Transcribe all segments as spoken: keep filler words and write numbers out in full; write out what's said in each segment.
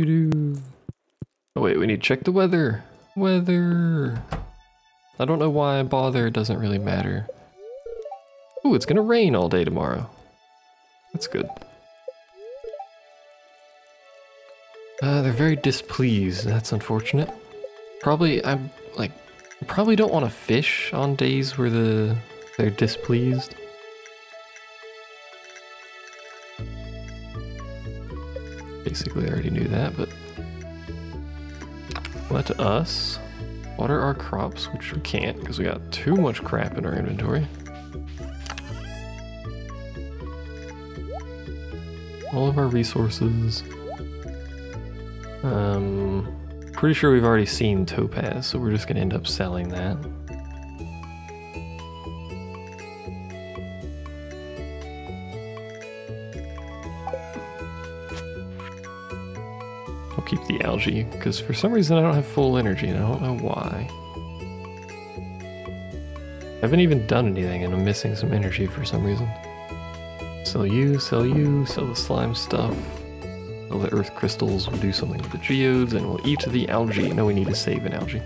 Doo-doo. Oh wait, we need to check the weather. Weather. I don't know why I bother, it doesn't really matter. Ooh, it's gonna rain all day tomorrow. That's good. Uh, they're very displeased, that's unfortunate. Probably, I'm like, probably don't want to fish on days where the they're displeased. Basically, I already knew that, but let us water our crops, which we can't because we got too much crap in our inventory. All of our resources. Um, pretty sure we've already seen topaz, so we're just gonna end up selling that. I'll keep the algae, because for some reason I don't have full energy, and I don't know why. I haven't even done anything, and I'm missing some energy for some reason. Sell you, sell you, sell the slime stuff. Sell the earth crystals, we'll do something with the geodes, and we'll eat the algae. No, we need to save an algae.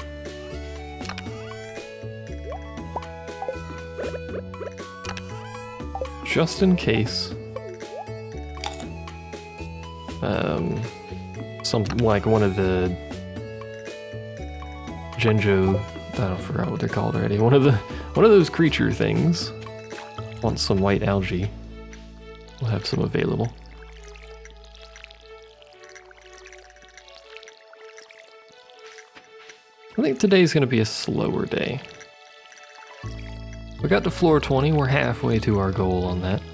Just in case. Um, some, like one of the Genjo, I don't forgot what they're called already. One of the, one of those creature things wants some white algae. We'll have some available. I think today's going to be a slower day. We got to floor twenty, we're halfway to our goal on that.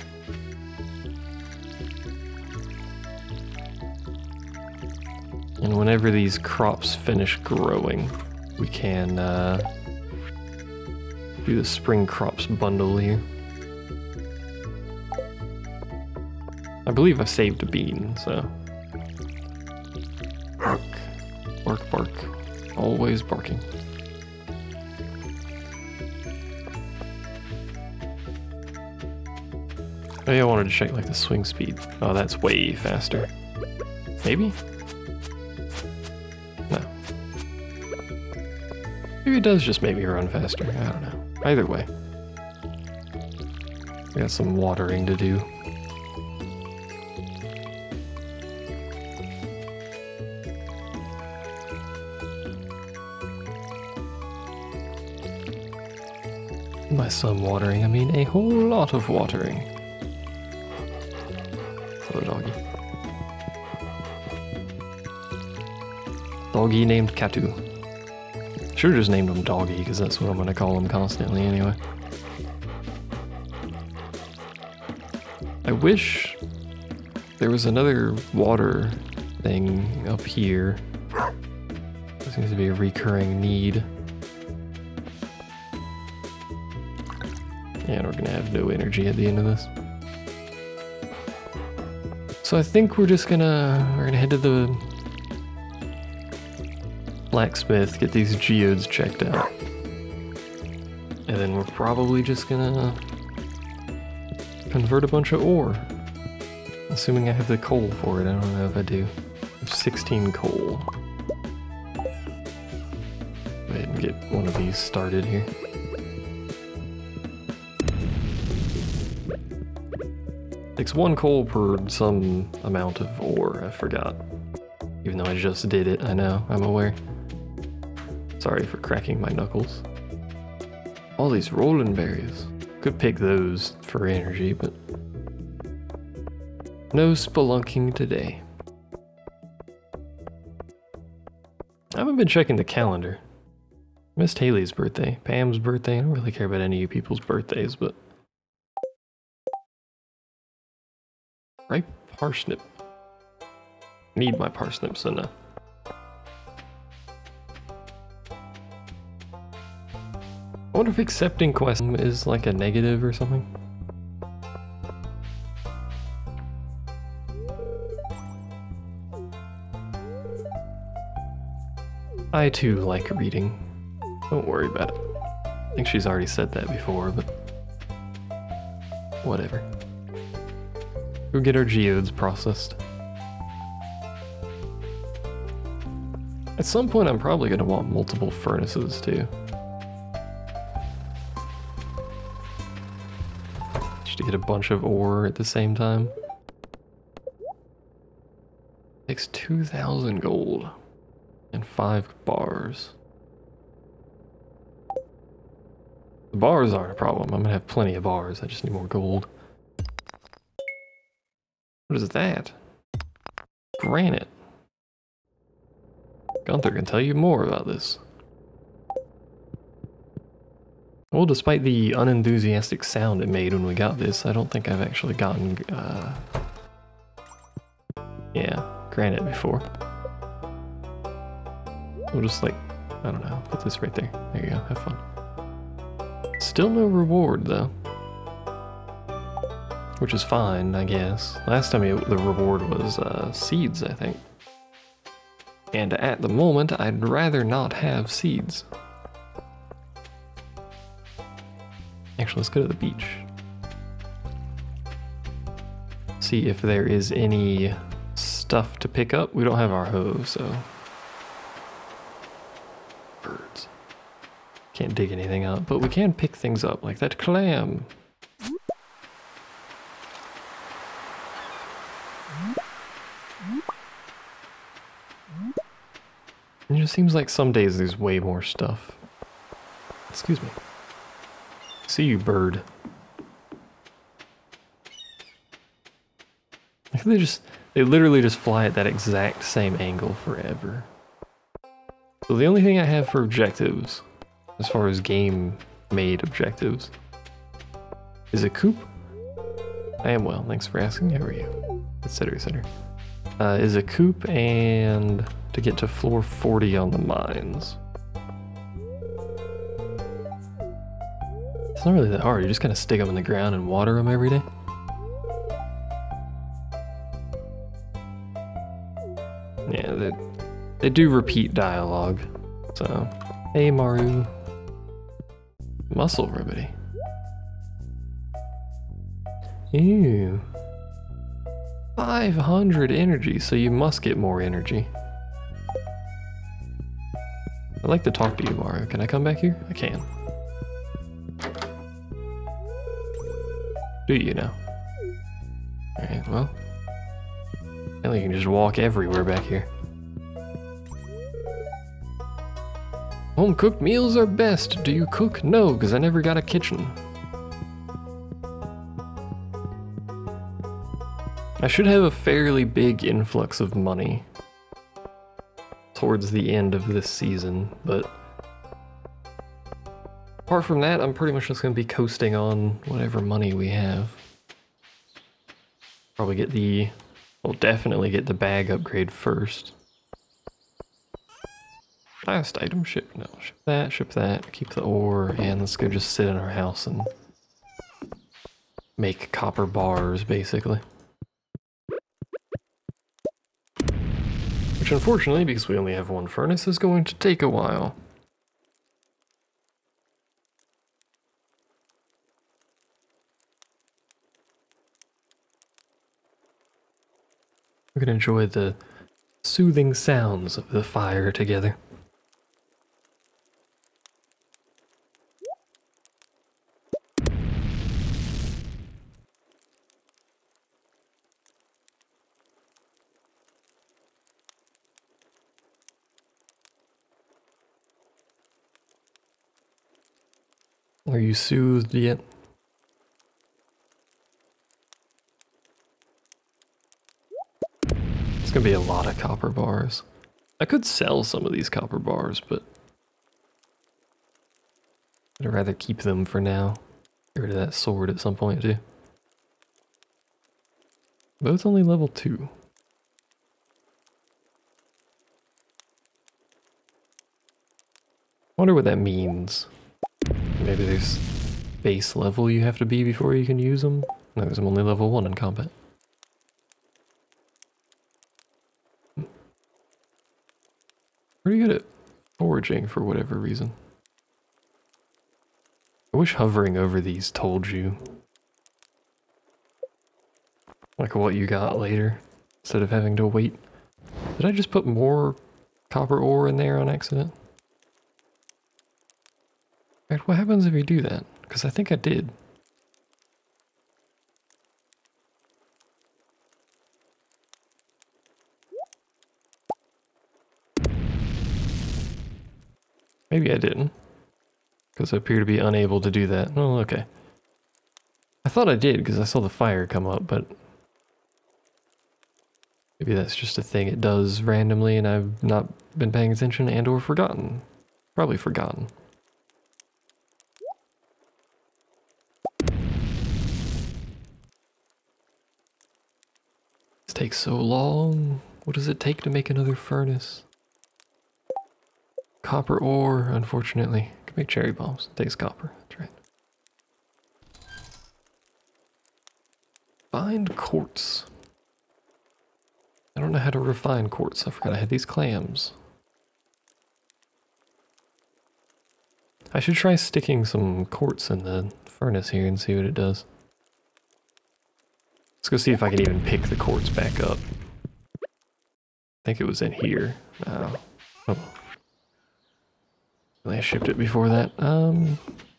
And whenever these crops finish growing, we can uh, do the spring crops bundle here. I believe I saved a bean, so. Bark, bark, bark. Always barking. Oh yeah, I wanted to check like the swing speed. Oh, that's way faster. Maybe? No. Maybe it does just make me run faster. I don't know. Either way. We got some watering to do. By some watering, I mean a whole lot of watering. Hello, doggy. Doggy named Katu. Should've just named him Doggy, because that's what I'm gonna call him constantly anyway. I wish there was another water thing up here. There seems to be a recurring need. And we're gonna have no energy at the end of this. So I think we're just gonna, we're gonna head to the blacksmith, get these geodes checked out. And then we're probably just gonna convert a bunch of ore. Assuming I have the coal for it, I don't know if I do. I have sixteen coal. Go ahead and get one of these started here. Takes one coal per some amount of ore, I forgot. Even though I just did it, I know, I'm aware. Sorry for cracking my knuckles. All these rolling berries. Could pick those for energy, but no spelunking today. I haven't been checking the calendar. Missed Haley's birthday, Pam's birthday. I don't really care about any of you people's birthdays, but ripe parsnip. Need my parsnips enough. I wonder if accepting quests is like a negative or something. I too like reading. Don't worry about it. I think she's already said that before, but whatever. Go get our geodes processed. At some point I'm probably going to want multiple furnaces too. Just to get a bunch of ore at the same time. Takes two thousand gold and five bars. The bars aren't a problem. I'm gonna have plenty of bars. I just need more gold. What is that? Granite. Gunther can tell you more about this. Well, despite the unenthusiastic sound it made when we got this, I don't think I've actually gotten, uh... yeah, granite before. We'll just, like, I don't know, put this right there. There you go, have fun. Still no reward, though. Which is fine, I guess. Last time it, the reward was uh, seeds, I think. And at the moment, I'd rather not have seeds. Actually, let's go to the beach. See if there is any stuff to pick up. We don't have our hoe, so... Birds. Can't dig anything up, but we can pick things up, like that clam. It just seems like some days there's way more stuff. Excuse me. See you, bird. They just, they literally just fly at that exact same angle forever. So the only thing I have for objectives, as far as game-made objectives, is a coop. I am well, thanks for asking. How are you? Etc, et cetera. Uh, is a coop and to get to floor forty on the mines. It's not really that hard. You just kind of stick them in the ground and water them every day. Yeah, they, they do repeat dialogue. So, hey Maru. Muscle remedy. Ew. five hundred energy, so you must get more energy. I'd like to talk to you, Maru. Can I come back here? I can. Do you now? Alright, well. Now you can just walk everywhere back here. Home cooked meals are best. Do you cook? No, because I never got a kitchen. I should have a fairly big influx of money towards the end of this season, but apart from that, I'm pretty much just going to be coasting on whatever money we have. Probably get the, well, definitely get the bag upgrade first. Last item ship, no, ship that, ship that, keep the ore, and let's go just sit in our house and make copper bars, basically. Which unfortunately, because we only have one furnace, is going to take a while. We can enjoy the soothing sounds of the fire together. Are you soothed yet? It's gonna be a lot of copper bars. I could sell some of these copper bars, but I'd rather keep them for now. Get rid of that sword at some point too. Both only level two. Wonder what that means. Maybe there's base level you have to be before you can use them. No, because I'm only level one in combat. Pretty good at foraging for whatever reason. I wish hovering over these told you like what you got later instead of having to wait. Did I just put more copper ore in there on accident? Right, what happens if you do that? Because I think I did. Maybe I didn't. Because I appear to be unable to do that. Oh, okay. I thought I did because I saw the fire come up, but maybe that's just a thing it does randomly and I've not been paying attention and or forgotten. Probably forgotten. This takes so long. What does it take to make another furnace? Copper ore, unfortunately. Can make cherry bombs. It takes copper. That's right. Find quartz. I don't know how to refine quartz. I forgot I had these clams. I should try sticking some quartz in the furnace here and see what it does. Let's go see if I can even pick the quartz back up. I think it was in here. Oh. Oh. I shipped it before that. Um...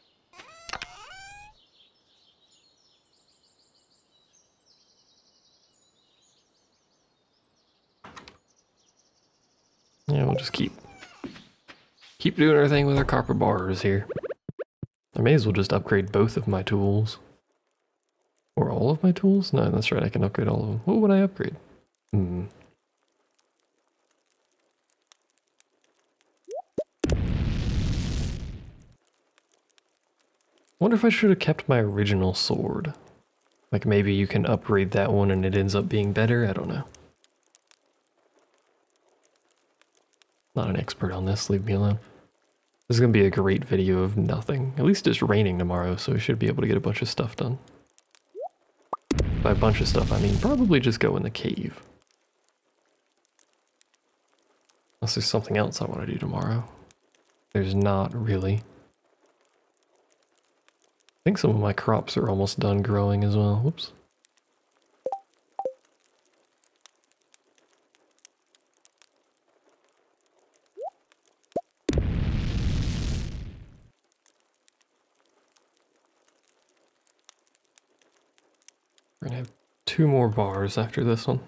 Yeah, we'll just keep keep doing our thing with our copper bars here. I may as well just upgrade both of my tools. Or all of my tools? No, that's right, I can upgrade all of them. What would I upgrade? Hmm. Wonder if I should have kept my original sword. Like maybe you can upgrade that one and it ends up being better, I don't know. Not an expert on this, leave me alone. This is gonna be a great video of nothing. At least it's raining tomorrow, so we should be able to get a bunch of stuff done. By a bunch of stuff, I mean probably just go in the cave. Unless there's something else I want to do tomorrow. There's not really. I think some of my crops are almost done growing as well. Whoops. We're gonna have two more bars after this one.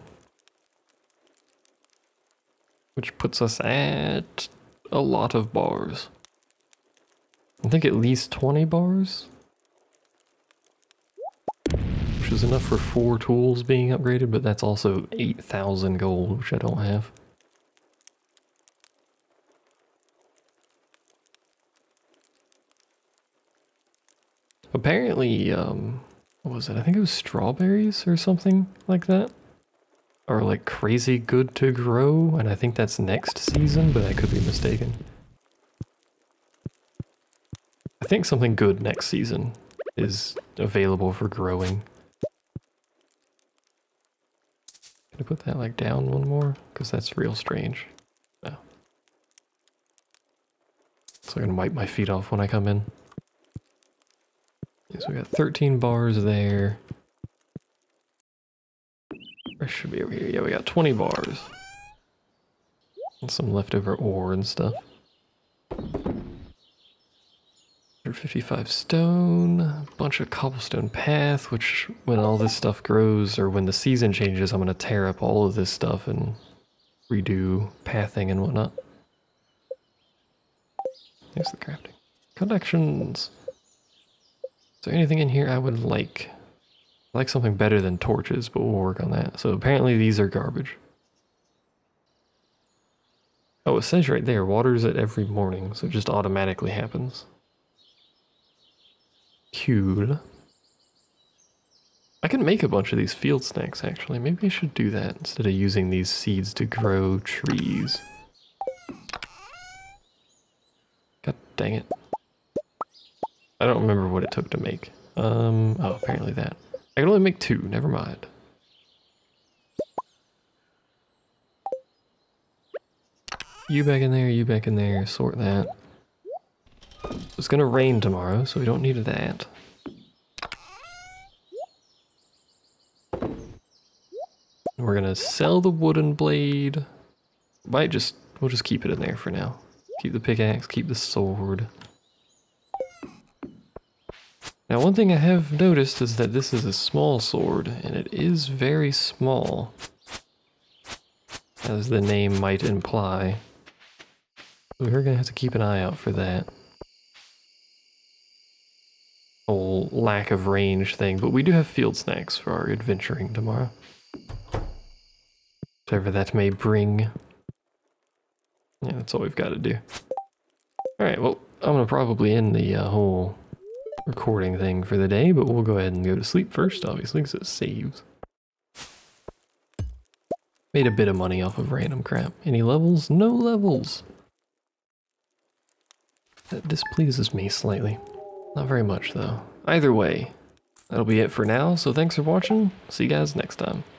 Which puts us at a lot of bars. I think at least twenty bars. Which is enough for four tools being upgraded, but that's also eight thousand gold, which I don't have. Apparently, um, what was it? I think it was strawberries or something like that. Are like crazy good to grow, and I think that's next season, but I could be mistaken. I think something good next season is available for growing. Can I put that like down one more? Because that's real strange. No. So I'm gonna wipe my feet off when I come in. Okay, so we got thirteen bars there. Where should be over here? Yeah, we got twenty bars. And some leftover ore and stuff. one hundred fifty-five stone, a bunch of cobblestone path, which when all this stuff grows, or when the season changes, I'm going to tear up all of this stuff and redo pathing and whatnot. There's the crafting. Collections. Is there anything in here I would like? I like something better than torches, but we'll work on that. So apparently these are garbage. Oh, it says right there, waters it every morning, so it just automatically happens. Cool. I can make a bunch of these field snacks, actually. Maybe I should do that instead of using these seeds to grow trees. God dang it. I don't remember what it took to make. Um, oh, apparently that. I can only make two, never mind. You back in there, you back in there, sort that. It's gonna rain tomorrow, so we don't need that. We're gonna sell the wooden blade. Might just we'll just keep it in there for now. Keep the pickaxe, keep the sword. Now one thing I have noticed is that this is a small sword, and it is very small, as the name might imply. We're gonna have to keep an eye out for that whole lack of range thing, but we do have field snacks for our adventuring tomorrow. Whatever that may bring. Yeah, that's all we've got to do. Alright, well, I'm gonna probably end the uh, whole recording thing for the day, but we'll go ahead and go to sleep first, obviously, because it saves. Made a bit of money off of random crap. Any levels? No levels! That displeases me slightly. Not very much, though. Either way, that'll be it for now, so thanks for watching. See you guys next time.